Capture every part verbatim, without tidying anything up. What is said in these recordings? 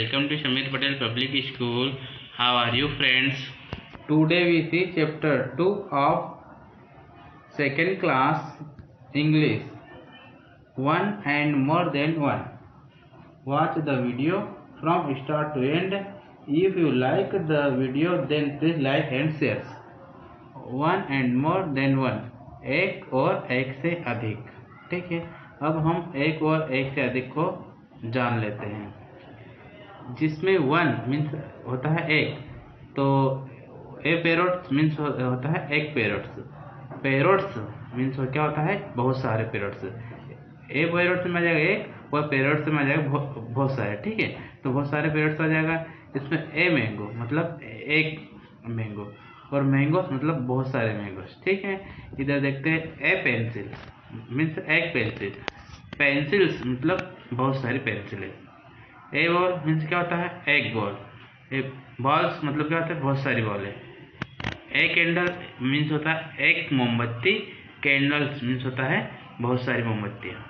Welcome to Shamir Patel Public School. How are you, friends? Today we see chapter two of second class English. One and more than one. Watch the video from start to end. If you like the video, then please like and share. One and more than one. एक और एक से अधिक. ठीक है, अब हम एक और एक से अधिक को जान लेते हैं. जिसमें वन मीन्स होता है एक, तो ए पैरोट्स मीन्स होता है एक पैरोट्स. पैरोट्स मीन्स क्या होता है? बहुत सारे पैरोट्स. ए पैरोट्स में आ जाएगा एक और पैरोट्स में आ जाएगा बहुत सारे. ठीक है, तो बहुत सारे पैरोट्स आ जाएगा. इसमें ए मैंगो मतलब एक मैंगो और मैंगोस मतलब बहुत सारे मैंगोस. ठीक है, इधर देखते हैं ए पेंसिल मीन्स एक पेंसिल. पेंसिल्स मतलब बहुत सारी पेंसिलें. ए बॉल मीन्स क्या होता है? एक बॉल. ए बॉल्स मतलब क्या होता है? बहुत सारी बॉलें. ए कैंडल मीन्स होता है एक मोमबत्ती. कैंडल्स मीन्स होता है बहुत सारी मोमबत्तियाँ.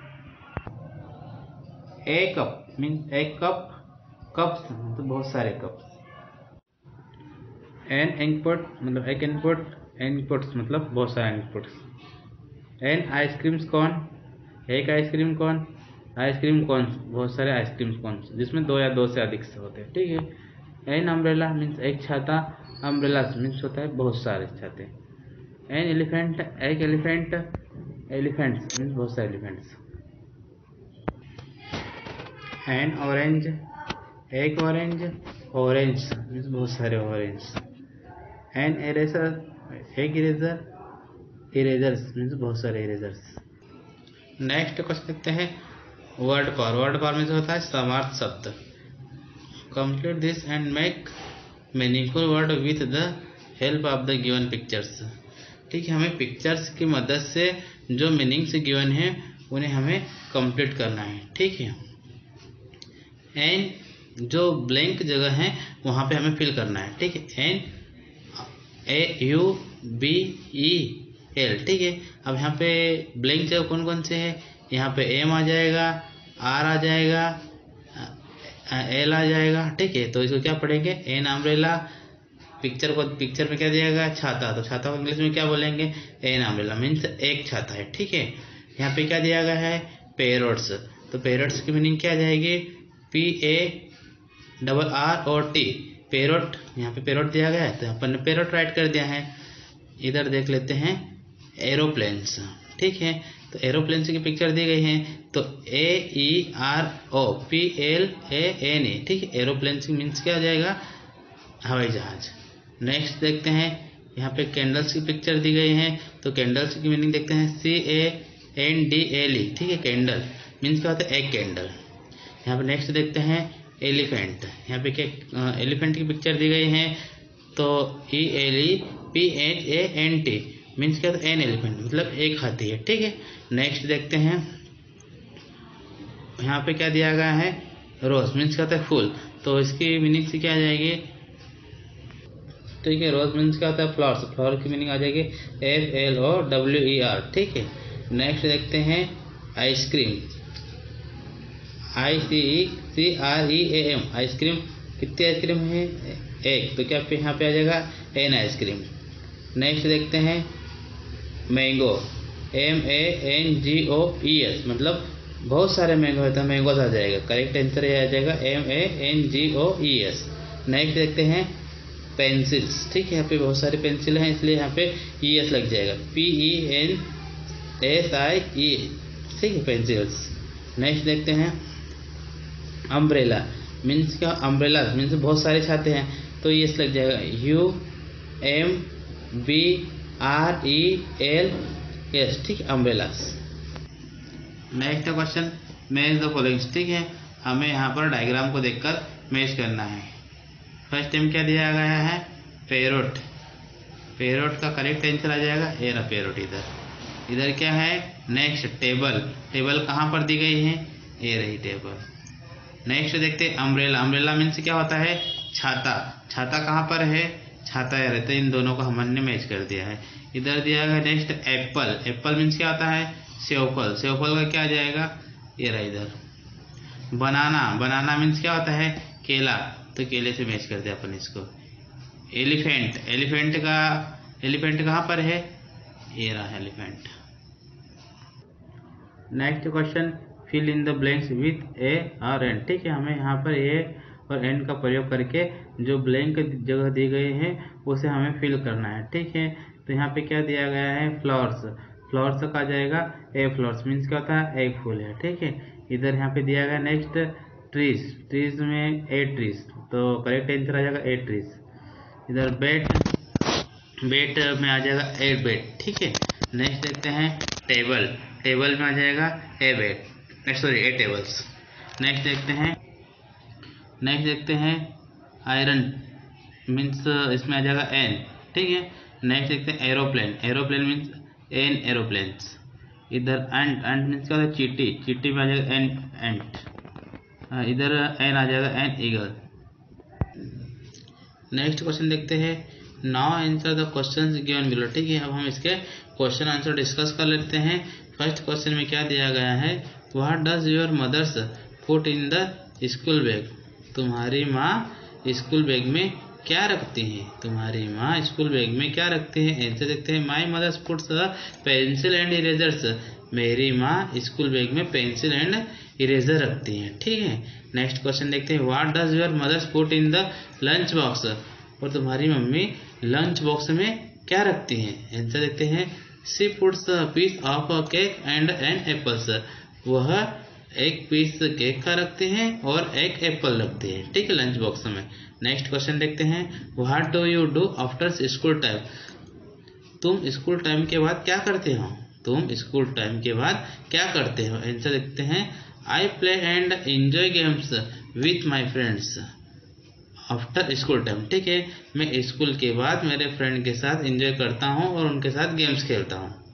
ए कप मीन्स एक कप. कप्स मतलब बहुत सारे कप्स. एन इंकपॉट मतलब एक इनपुट. इनपुट्स मतलब बहुत सारे इनपुट्स. एन आइसक्रीम कौन? एक आइसक्रीम कौन? आइसक्रीम कौन बहुत सारे आइसक्रीम कौन जिसमें दो या दो से अधिक से होते हैं. ठीक है. एन अम्ब्रेला मीन्स एक छाता. अम्ब्रेलास मीन्स होता है बहुत सारे छाते. एन एलिफेंट एक एलिफेंट. एलिफेंट्स मीन्स बहुत सारे एलिफेंट्स. एन ऑरेंज एक ऑरेंज. ऑरेंज मीन्स बहुत सारे ऑरेंज. एन इरेजर एक इरेजर. इरेजर्स मीन्स बहुत सारे इरेजर्स. नेक्स्ट क्वेश्चन देखते हैं वर्ड पावर. वर्ड पावर में होता है समार्थ शब्द. Complete this and make meaningful word with the help of the given pictures. ठीक है, हमें पिक्चर्स की मदद से जो मीनिंग्स गिवन है उन्हें हमें कंप्लीट करना है. ठीक है, एंड जो ब्लैंक जगह है वहाँ पे हमें फिल करना है. ठीक है, N A U B E L. ठीक है, अब यहाँ पे ब्लैंक जगह कौन कौन से है? यहाँ पे एम आ जाएगा, आर आ जाएगा, एल आ जाएगा. ठीक है, तो इसको क्या पढ़ेंगे? An umbrella. पिक्चर को पिक्चर में क्या दिया छाता. तो छाता को इंग्लिश में क्या बोलेंगे? एन अम्ब्रेला मीन्स एक छाता है. ठीक है, यहाँ पे क्या दिया गया है? पैरोट्स. तो पैरोट्स की मीनिंग क्या आ जाएगी? पी ए डबल आर और टी. पैरोट. यहाँ पे पैरोट दिया गया है तो अपन ने पैरोट राइट कर दिया है. इधर देख लेते हैं एरोप्लेन्स. ठीक है, तो एरोप्लेन की पिक्चर दी गई है. तो A E R O P L A N A. ठीक है, एरोप्लेन की मीन्स क्या आ जाएगा? हवाई जहाज. नेक्स्ट देखते हैं यहाँ पे कैंडल्स की पिक्चर दी गई है. तो कैंडल्स की मीनिंग देखते हैं C A N D L E. ठीक है, कैंडल मीन्स क्या होता है? एक कैंडल. यहाँ पे नेक्स्ट देखते हैं एलिफेंट. यहाँ पे क्या एलिफेंट की पिक्चर दी गई है. तो E L E P H A N T means क्या? एन एलिफेंट मतलब एक हाथी है. ठीक है, नेक्स्ट देखते हैं यहाँ पे क्या दिया गया है? रोज मीन्स क्या होता है? फूल. तो इसकी मीनिंग से क्या आ जाएगी? ठीक है, रोज मीन्स क्या होता है? फ्लावर्स. फ्लावर की मीनिंग आ जाएगी F L O W E R. ठीक है, नेक्स्ट देखते हैं ice cream. I C E C R E A M. Ice cream कितनी आइसक्रीम है? एक. तो क्या पे यहाँ पे आ जाएगा? An ice cream. नेक्स्ट देखते हैं mango. M A N G O E S मतलब बहुत सारे मैंगो होता है. मैंगोस आ जाएगा. करेक्ट आंसर ये आ जाएगा M A N G O E S. Next देखते हैं पेंसिल्स. ठीक है, यहाँ पे बहुत सारे पेंसिल हैं इसलिए यहाँ पे ई एस लग जाएगा. P E N S I E. ठीक है, पेंसिल्स. नेक्स्ट देखते हैं अम्ब्रेला. मीन्स क्या? अम्ब्रेला मीन्स बहुत सारे छाते हैं तो ये लग जाएगा U M B R E L S. ठीक है, umbrellas. Next question match the following. ठीक है, हमें यहाँ पर डायग्राम को देखकर मैच करना है. फर्स्ट टाइम क्या दिया गया है? पैरोट. पैरोट का करेक्ट आंसर आ जाएगा ए रहा पैरोट. इधर इधर क्या है? Next table. टेबल कहाँ पर दी गई है? ए रही टेबल. नेक्स्ट देखते हैं अम्ब्रेला. अम्ब्रेला मीन्स क्या होता है? छाता. छाता कहाँ पर है? छाता है रहते. इन दोनों को हमने मैच कर दिया है. इधर दिया गया नेक्स्ट एप्पल. एप्पल मीन्स क्या होता है? सेवफल. सेवफल का क्या आ जाएगा? ये रहा इधर. बनाना. बनाना मीन्स क्या होता है? केला, तो केले से मैच करते हैं अपन इसको। एलिफेंट, एलिफेंट का एलिफेंट कहाँ पर है, ये रहा elephant. Next question, fill in the blanks with a और एन। ठीक है, हमें यहाँ पर ए और एन का प्रयोग करके जो ब्लैंक जगह दी गई है उसे हमें फिल करना है। ठीक है, तो यहाँ पे क्या दिया गया है, फ्लावर्स। फ्लावर्स का जाएगा ए फ्लावर्स, मीन्स क्या होता है, एक फूल है। ठीक है, इधर यहाँ पे दिया गया नेक्स्ट ट्रीज, ट्रीज में ए ट्रीज, तो करेक्ट आंसर आ जाएगा ए ट्रीज। इधर बेट, बेट में आ जाएगा ए बेट। ठीक है, नेक्स्ट देखते हैं टेबल, टेबल में आ जाएगा a bet, sorry a tables. Next देखते हैं नेक्स्ट देखते हैं आयरन, मीन्स इसमें आ जाएगा एन। ठीक है, नेक्स्ट देखते हैं aeroplane, aeroplane means an aeroplanes. इधर एंट, एंट मीन्स क्या होता है, चीटी, चीटी में आ जाएगा एन एंट। इधर एन आ जाएगा एन ईगल। नेक्स्ट क्वेश्चन देखते हैं, now answer the questions given below. ठीक है, अब हम इसके क्वेश्चन आंसर डिस्कस कर लेते हैं। फर्स्ट क्वेश्चन में क्या दिया गया है, what does your mothers put in the school bag. तुम्हारी माँ स्कूल बैग में क्या रखती हैं, तुम्हारी माँ स्कूल बैग में क्या रखती हैं। आंसर देखते हैं, my mothers puts pencil and erasers. मेरी माँ स्कूल बैग में पेंसिल एंड इरेजर रखती हैं। ठीक है, नेक्स्ट क्वेश्चन देखते हैं, what does your mothers put in the lunch box. और तुम्हारी मम्मी लंच बॉक्स में क्या रखती हैं। आंसर देखते हैं, she puts a piece of a cake and an apples. वह एक पीस केक का रखते हैं और एक एप्पल रखते हैं। ठीक है, लंच बॉक्स में। नेक्स्ट क्वेश्चन देखते हैं, what do you do after school time. तुम स्कूल टाइम के बाद क्या करते हो, तुम स्कूल टाइम के बाद क्या करते हो। आंसर देखते हैं, I play and enjoy games with my friends after school time. ठीक है, मैं स्कूल के बाद मेरे फ्रेंड के साथ एंजॉय करता हूँ और उनके साथ गेम्स खेलता हूँ।